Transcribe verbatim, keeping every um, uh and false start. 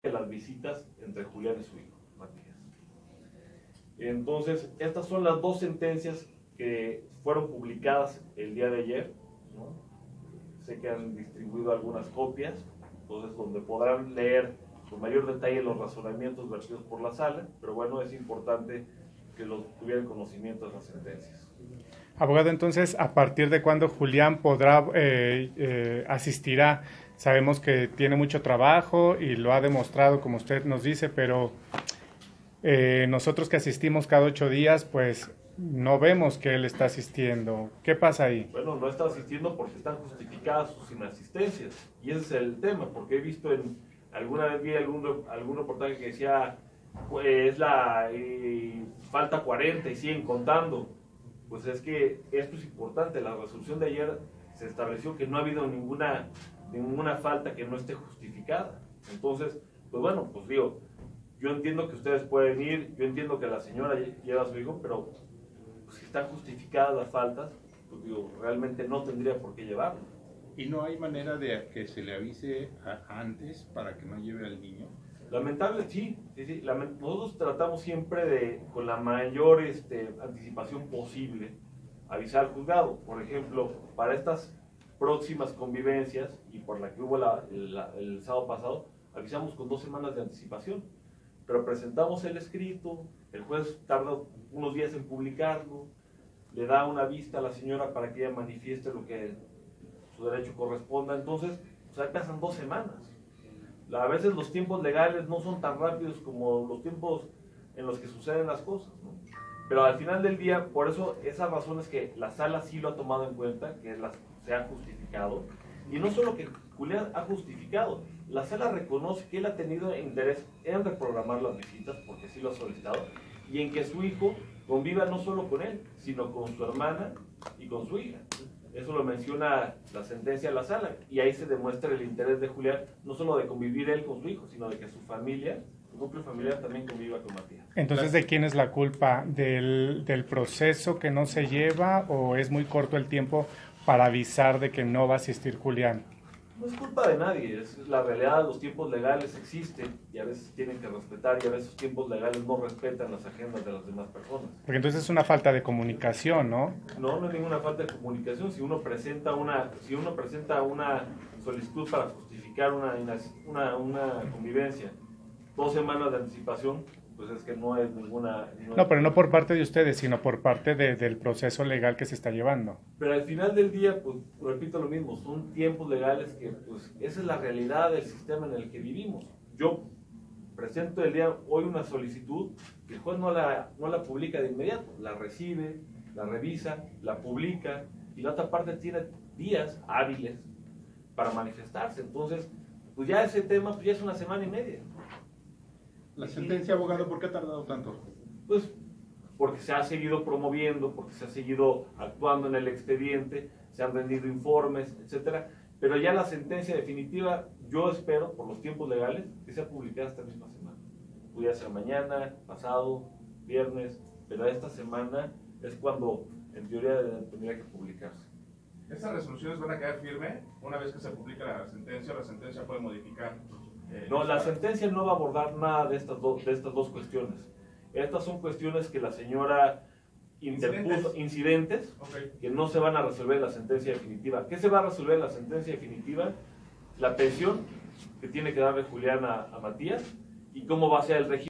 las visitas entre Julián y su hijo, Matías. Entonces, estas son las dos sentencias que fueron publicadas el día de ayer, ¿no? Sé que han distribuido algunas copias, entonces donde podrán leer con mayor detalle los razonamientos vertidos por la sala, pero bueno, es importante que los tuvieran conocimiento de las sentencias. Abogado, entonces, ¿a partir de cuándo Julián podrá, eh, eh, asistirá? Sabemos que tiene mucho trabajo y lo ha demostrado, como usted nos dice, pero eh, nosotros que asistimos cada ocho días, pues no vemos que él está asistiendo. ¿Qué pasa ahí? Bueno, no está asistiendo porque están justificadas sus inasistencias, y ese es el tema, porque he visto en, alguna vez vi algún, algún reportaje que decía, pues es la eh, falta cuarenta y siguen contando. Pues es que esto es importante. La resolución de ayer se estableció que no ha habido ninguna, ninguna falta que no esté justificada. Entonces, pues bueno, pues digo, yo entiendo que ustedes pueden ir, yo entiendo que la señora lleva a su hijo, pero pues, si están justificadas las faltas, pues digo, realmente no tendría por qué llevarlo. ¿Y no hay manera de que se le avise a, antes para que no lleve al niño? Lamentable, sí, sí, sí. Lament nosotros tratamos siempre de, con la mayor este, anticipación posible, avisar al juzgado. Por ejemplo, para estas próximas convivencias, y por la que hubo la, la, el sábado pasado, avisamos con dos semanas de anticipación. Pero presentamos el escrito, el juez tarda unos días en publicarlo, le da una vista a la señora para que ella manifieste lo que su derecho corresponda. Entonces, o sea, pasan dos semanas. A veces los tiempos legales no son tan rápidos como los tiempos en los que suceden las cosas, ¿no? Pero al final del día, por eso esas razones que la sala sí lo ha tomado en cuenta, que las, se ha justificado, y no solo que Julián ha justificado, la sala reconoce que él ha tenido interés en reprogramar las visitas, porque sí lo ha solicitado, y en que su hijo conviva no solo con él, sino con su hermana y con su hija. Eso lo menciona la sentencia de la sala, y ahí se demuestra el interés de Julián, no solo de convivir él con su hijo, sino de que su familia, su núcleo familiar también conviva con Matías. Entonces, ¿de quién es la culpa? ¿Del, del proceso que no se lleva o es muy corto el tiempo para avisar de que no va a asistir Julián? No es culpa de nadie, es la realidad. Los tiempos legales existen y a veces tienen que respetar, y a veces los tiempos legales no respetan las agendas de las demás personas. Porque entonces es una falta de comunicación, ¿no? No, no es ninguna falta de comunicación. Si uno presenta una, si uno presenta una solicitud para justificar una, una, una convivencia, dos semanas de anticipación, pues es que no es ninguna... No, no es... pero no por parte de ustedes, sino por parte de, del proceso legal que se está llevando. Pero al final del día, pues repito lo mismo, son tiempos legales que, pues, esa es la realidad del sistema en el que vivimos. Yo presento el día hoy una solicitud, que el juez no la, no la publica de inmediato, la recibe, la revisa, la publica, y la otra parte tiene días hábiles para manifestarse. Entonces, pues ya ese tema pues ya es una semana y media. La sentencia, abogado, ¿por qué ha tardado tanto? Pues porque se ha seguido promoviendo, porque se ha seguido actuando en el expediente, se han rendido informes, etcétera. Pero ya la sentencia definitiva, yo espero, por los tiempos legales, que sea publicada esta misma semana. Pudiera ser mañana, pasado, viernes, pero esta semana es cuando, en teoría, tendría que publicarse. ¿Estas resoluciones van a quedar firmes una vez que se publica la sentencia, o la sentencia puede modificar? Eh, no, la sentencia no va a abordar nada de estas, do, de estas dos cuestiones. Estas son cuestiones que la señora interpuso, incidentes, incidentes okay, que no se van a resolver en la sentencia definitiva. ¿Qué se va a resolver en la sentencia definitiva? La pensión que tiene que darle Julián a, a Matías, y cómo va a ser el régimen